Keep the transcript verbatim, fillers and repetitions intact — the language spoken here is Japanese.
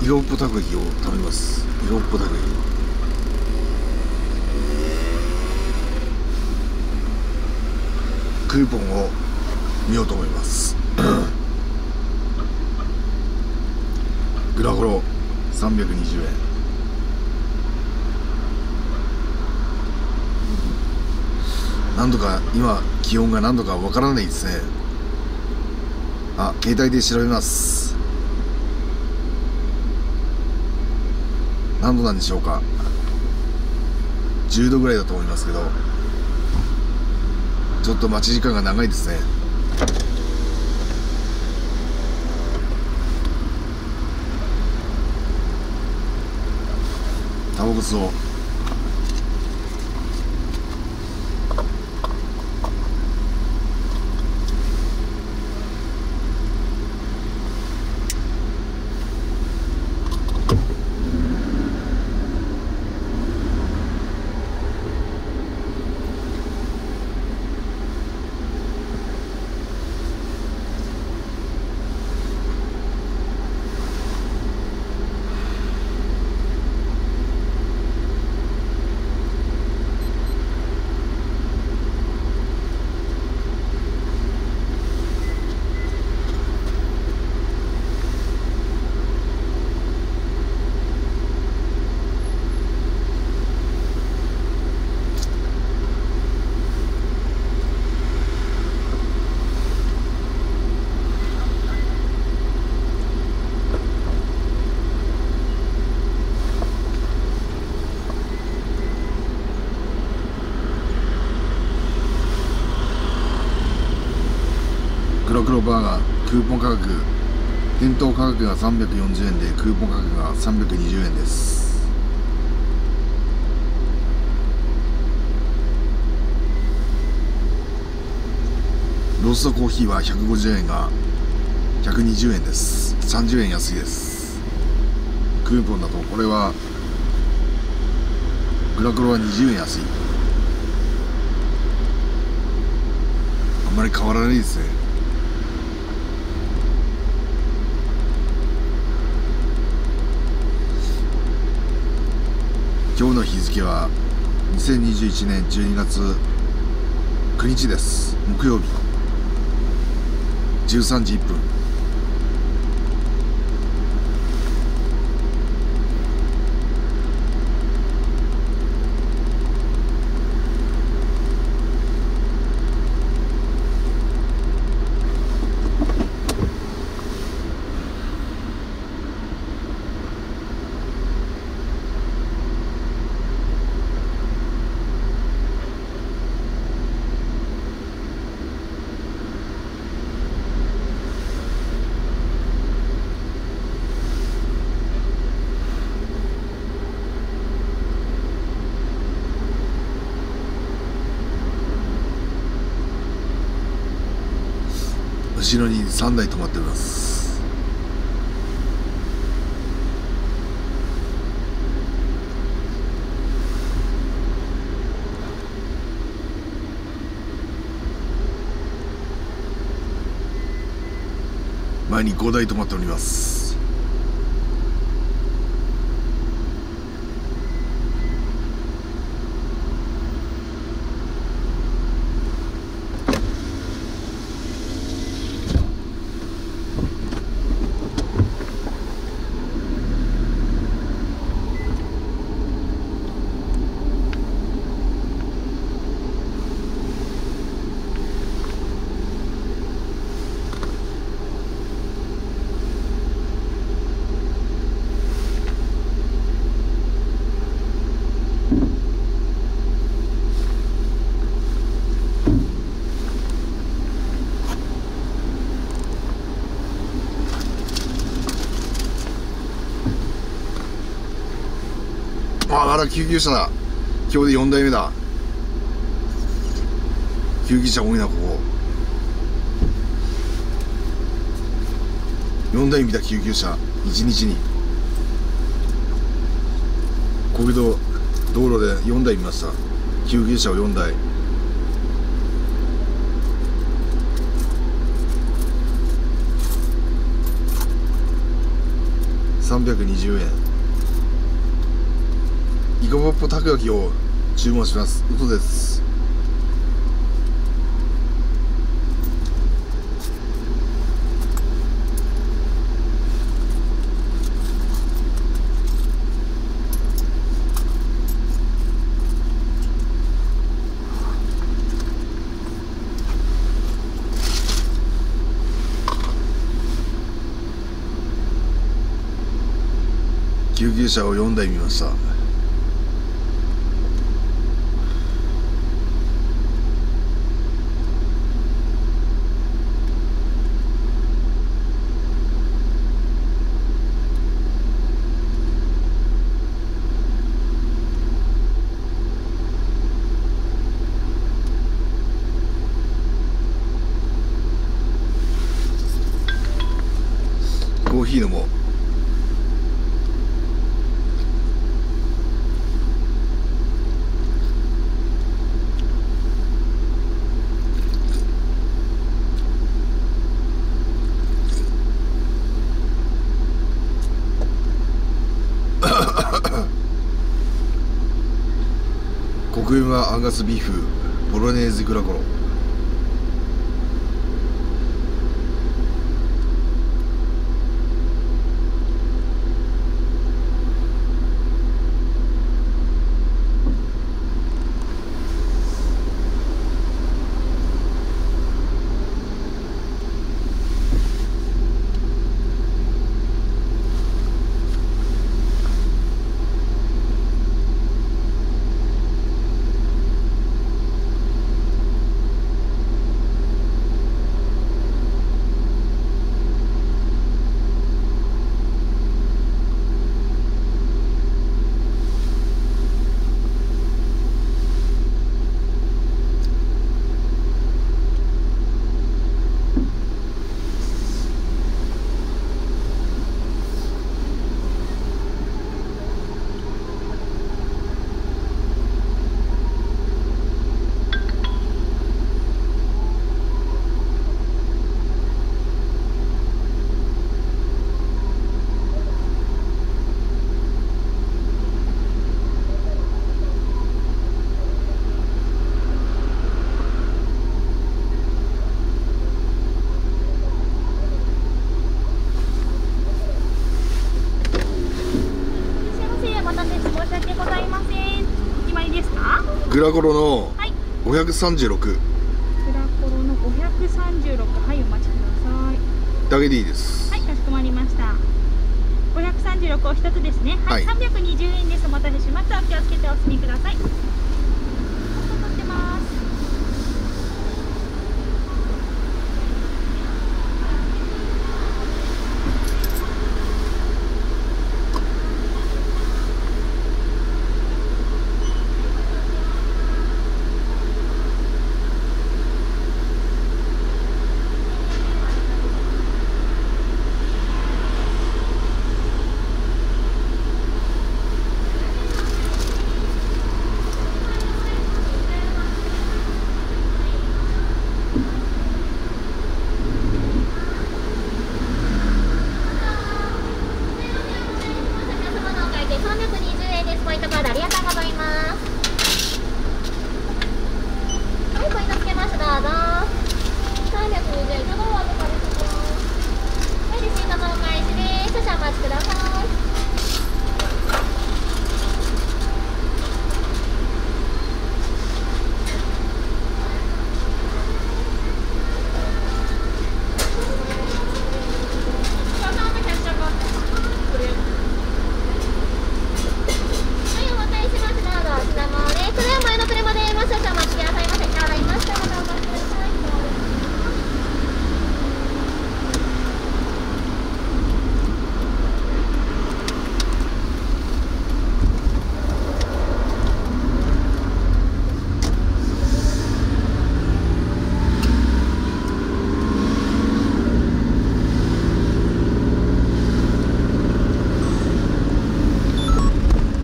色っぽたこ焼きを食べます。色っぽたこ焼きクーポンを見ようと思いますグラコロさんびゃくにじゅうえん。何度か今気温が何度かわからないですね。あ、携帯で調べます。何度なんでしょうか。じゅうどぐらいだと思いますけど、ちょっと待ち時間が長いですね。タバコ吸おう。グラクロバーガークーポン価格、店頭価格がさんびゃくよんじゅうえんでクーポン価格がさんびゃくにじゅうえんです。ローストコーヒーはひゃくごじゅうえんがひゃくにじゅうえんです。さんじゅうえん安いです。クーポンだとこれはグラクロはにじゅうえん安い。あんまり変わらないですね。今日の日付はにせんにじゅういちねんじゅうにがつくにちです。木曜日じゅうさんじいっぷん。後ろにさんだい止まっております。前にごだい止まっております。あ、まだ救急車だ。今日でよんだいめだ。救急車多いな、ここ。よんだい見た救急車、いちにちに。国道、道路でよんだい見ました。救急車をよんだい。 さんびゃくにじゅうえん。イカポップたこ焼きを注文します。嘘です。救急車をよんだい見ました。コーヒー飲もう。国運はアンガスビーフボロネーズグラコロ。グラコロのごひゃくさんじゅうろく、はい、グラコロのごひゃくさんじゅうろく、はい、お待ちください。 だけでいいです。 はい、かしこまりました。ごひゃくさんじゅうろくお一つですね。はい、はい、さんびゃくにじゅうえんです。お待たせしました。お気をつけてお進みください。